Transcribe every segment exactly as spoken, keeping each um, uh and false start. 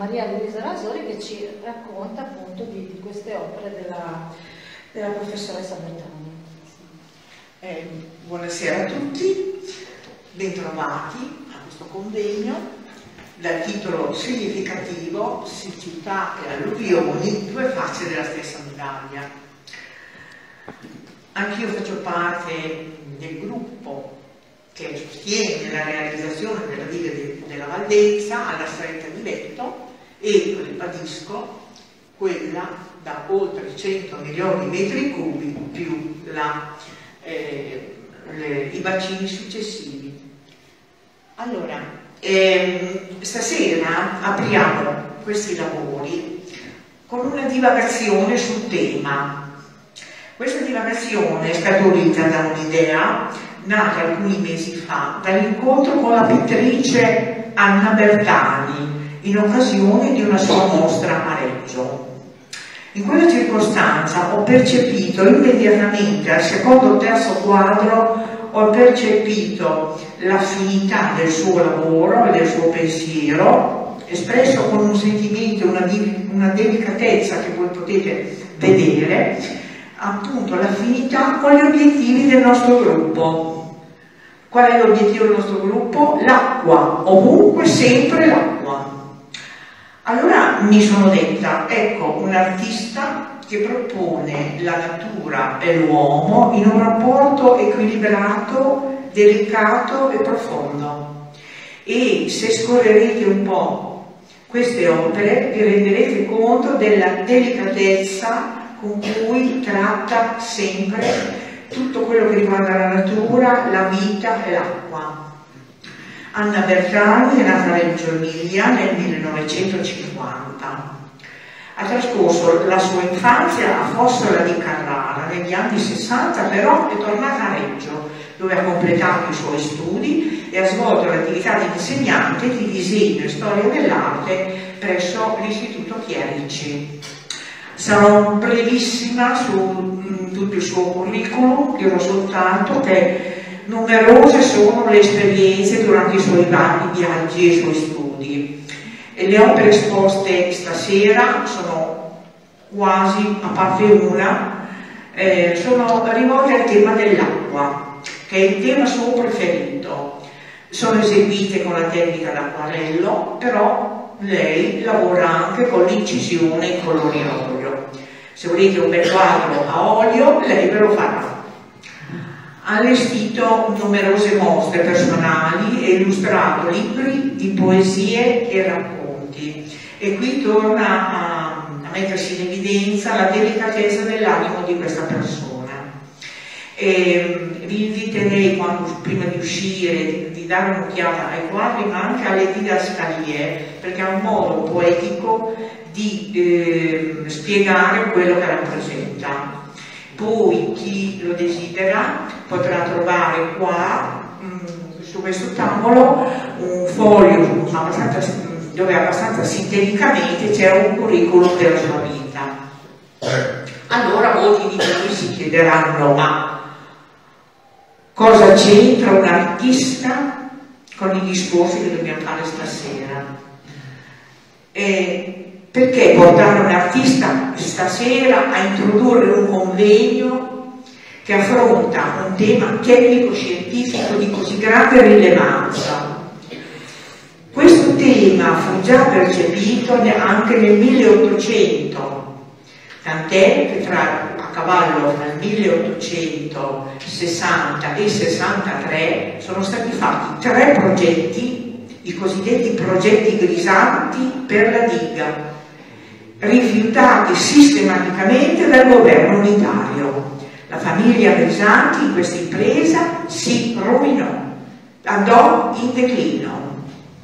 Maria Luisa Rasori, che ci racconta appunto di, di queste opere della, della professoressa Bertani. Eh, buonasera a tutti, bentrovati a questo convegno dal titolo significativo Siccità e alluvioni, due facce della stessa medaglia. Anch'io faccio parte del gruppo che sostiene la realizzazione della diga de, della Valdenza alla stretta di Vetto e, ribadisco, quella da oltre cento milioni di metri cubi più la, eh, le, i bacini successivi. Allora, ehm, stasera apriamo questi lavori con una divagazione sul tema. Questa divagazione è scaturita da un'idea nata alcuni mesi fa dall'incontro con la pittrice Anna Bertani in occasione di una sua mostra a Reggio. In quella circostanza ho percepito immediatamente, al secondo o terzo quadro, ho percepito l'affinità del suo lavoro e del suo pensiero, espresso con un sentimento, una, una delicatezza che voi potete vedere, appunto l'affinità con gli obiettivi del nostro gruppo. Qual è l'obiettivo del nostro gruppo? L'acqua, ovunque, sempre l'acqua. Allora mi sono detta, ecco, un artista che propone la natura e l'uomo in un rapporto equilibrato, delicato e profondo. E se scorrerete un po' queste opere vi renderete conto della delicatezza con cui tratta sempre tutto quello che riguarda la natura, la vita e l'acqua. Anna Bertani è nata a Reggio Emilia nel millenovecentocinquanta. Ha trascorso la sua infanzia a Fossola di Carrara negli anni sessanta, però è tornata a Reggio, dove ha completato i suoi studi e ha svolto l'attività di insegnante di disegno e storia dell'arte presso l'Istituto Chierici. Sarò brevissima su mh, tutto il suo curriculum, dirò soltanto che numerose sono le esperienze durante i suoi vari viaggi e i suoi studi. E le opere esposte stasera sono quasi, a parte una, eh, sono rivolte al tema dell'acqua, che è il tema suo preferito. Sono eseguite con la tecnica d'acquarello, però lei lavora anche con l'incisione e i colori a olio. Se volete un bel quadro a olio, lei ve lo farà. Ha allestito numerose mostre personali e illustrato libri di poesie e racconti. E qui torna a, a mettersi in evidenza la delicatezza dell'animo di questa persona. E vi inviterei, quando, prima di uscire, di, di dare un'occhiata ai quadri, ma anche alle didascalie, perché ha un modo poetico di eh, spiegare quello che rappresenta. Poi chi lo desidera potrà trovare qua, mh, su questo tavolo, un foglio abbastanza, dove abbastanza sinteticamente c'è un curriculum della sua vita. Allora molti di voi si chiederanno, ma cosa c'entra un artista con i discorsi che dobbiamo fare stasera? E perché portare un artista stasera a introdurre un convegno che affronta un tema tecnico-scientifico di così grande rilevanza? Questo tema fu già percepito anche nel milleottocento, tant'è che tra a cavallo tra il milleottocentosessanta e sessantatré sono stati fatti tre progetti, i cosiddetti progetti Grisanti per la diga, rifiutati sistematicamente dal governo unitario. La famiglia Grisanti in questa impresa si rovinò, andò in declino.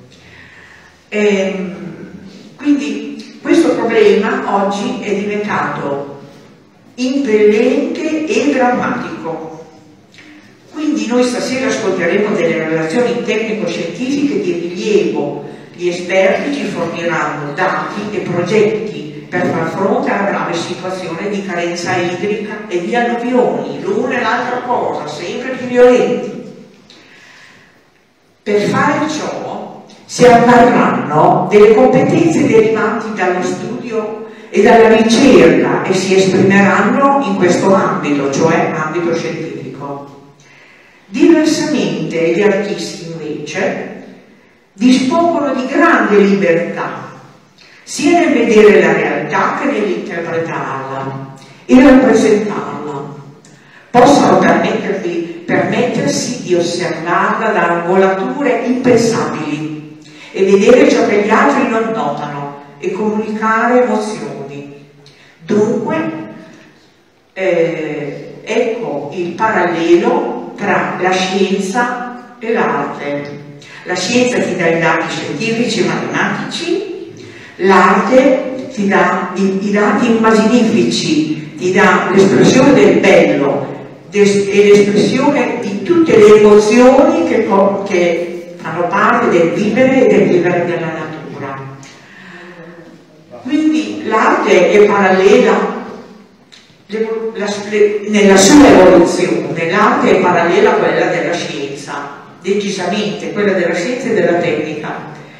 E quindi questo problema oggi è diventato impellente e drammatico. Quindi noi stasera ascolteremo delle relazioni tecnico-scientifiche di rilievo. Gli esperti ci forniranno dati e progetti per far fronte alla grave situazione di carenza idrica e di alluvioni, l'una e l'altra cosa, sempre più violenti. Per fare ciò si avvarranno delle competenze derivanti dallo studio e dalla ricerca e si esprimeranno in questo ambito, cioè ambito scientifico. Diversamente gli artisti invece dispongono di grande libertà sia nel vedere la realtà che nell'interpretarla e rappresentarla. Possono permettervi, permettersi di osservarla da angolature impensabili e vedere ciò che gli altri non notano e comunicare emozioni. Dunque, eh, ecco il parallelo tra la scienza e l'arte. La scienza ti dà i dati scientifici e matematici, l'arte ti dà i, i dati immaginifici, ti dà l'espressione del bello e l'espressione di tutte le emozioni che, che fanno parte del vivere e del vivere della natura. Quindi l'arte è parallela nella sua evoluzione, l'arte è parallela a quella della scienza, decisamente quella della scienza e della tecnica,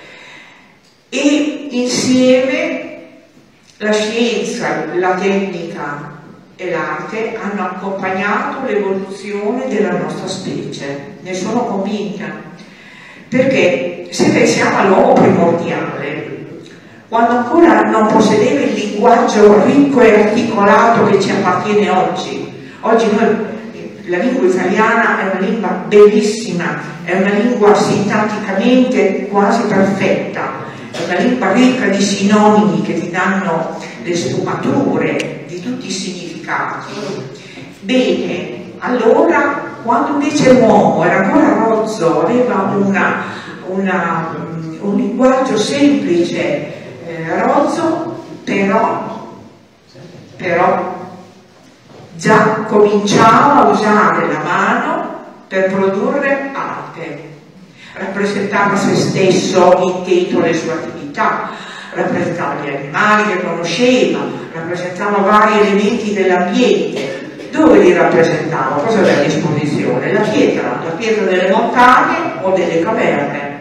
e insieme la scienza, la tecnica e l'arte hanno accompagnato l'evoluzione della nostra specie. Ne sono convinta, perché se pensiamo all'uomo primordiale, quando ancora non possedeva il linguaggio ricco e articolato che ci appartiene oggi. Oggi noi, la lingua italiana è una lingua bellissima, è una lingua sintatticamente quasi perfetta, è una lingua ricca di sinonimi che ti danno le sfumature di tutti i significati. Bene, allora, quando invece l'uomo era ancora rozzo, aveva una, una, un linguaggio semplice, eh, rozzo, però, però già cominciava a usare la mano per produrre arte. Rappresentava se stesso intento le sue attività, rappresentava gli animali che conosceva, rappresentava vari elementi dell'ambiente. Dove li rappresentava? Cosa aveva a disposizione? La pietra, la pietra delle montagne o delle caverne.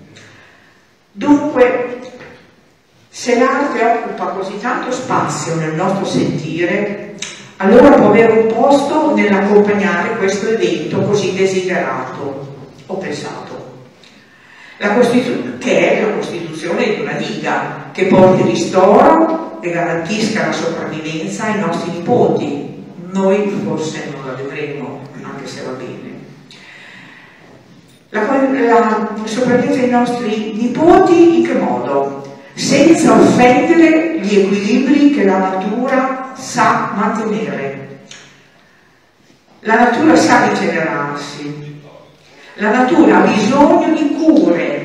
Dunque, se l'arte occupa così tanto spazio nel nostro sentire, allora può avere un posto nell'accompagnare questo evento così desiderato o pensato, la che è la costituzione di una diga che porti ristoro e garantisca la sopravvivenza ai nostri nipoti. Noi forse non la vedremo, anche se va bene. La, la sopravvivenza ai nostri nipoti in che modo? Senza offendere gli equilibri che la natura sa mantenere. La natura sa rigenerarsi, la natura ha bisogno di cure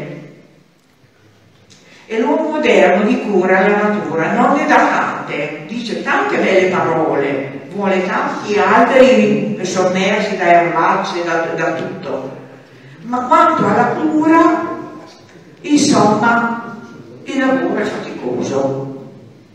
e l'uomo moderno di cura alla natura non ne dà tante, dice tante belle parole, vuole tanti alberi sommersi da erbacce, da, da tutto, ma quanto alla cura, insomma, il lavoro è faticoso.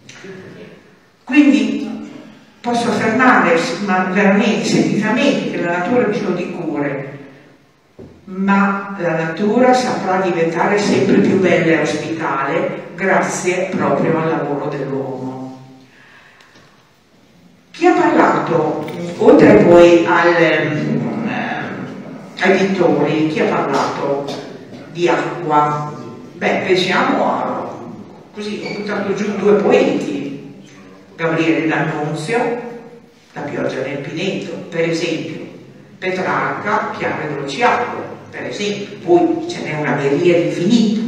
Quindi posso affermare, ma veramente, sentitamente, che la natura ha bisogno di cure, ma la natura saprà diventare sempre più bella e ospitale grazie proprio al lavoro dell'uomo. Chi ha parlato, oltre poi al, eh, ai pittori, chi ha parlato di acqua? Beh, pensiamo a, così, ho buttato giù due poeti, Gabriele D'Annunzio, La pioggia nel Pineto, per esempio, Petrarca, Chiare dolci acque, per esempio, poi ce n'è una miriade infinita.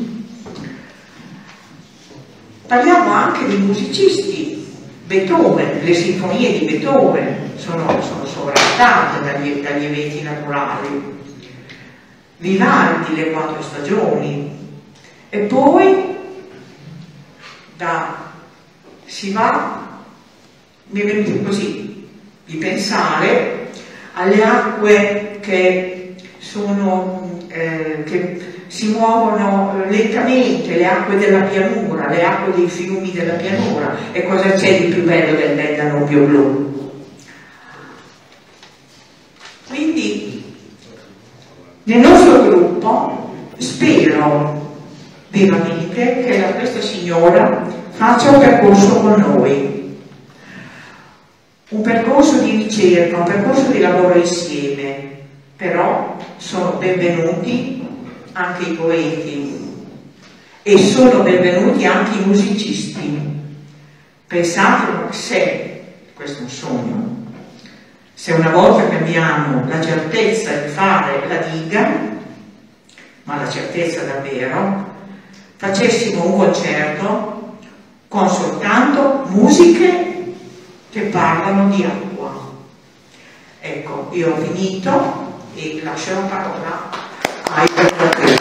Parliamo anche di musicisti, Beethoven, le sinfonie di Beethoven sono, sono sovrasstate dagli, dagli eventi naturali, Vivaldi, le quattro stagioni, e poi da, si va, mi è venuto così, di pensare alle acque che sono, eh, che si muovono lentamente, le acque della pianura, le acque dei fiumi della pianura. E cosa c'è di più bello del bel Danubio blu? Quindi nel nostro gruppo spero vivamente che la, questa signora faccia un percorso con noi, un percorso di ricerca, un percorso di lavoro insieme, però sono benvenuti anche i poeti e sono benvenuti anche i musicisti. Pensate se, questo è un sogno, se una volta che abbiamo la certezza di fare la diga, ma la certezza davvero, facessimo un concerto con soltanto musiche che parlano di acqua. Ecco, io ho finito e lascio la parola ai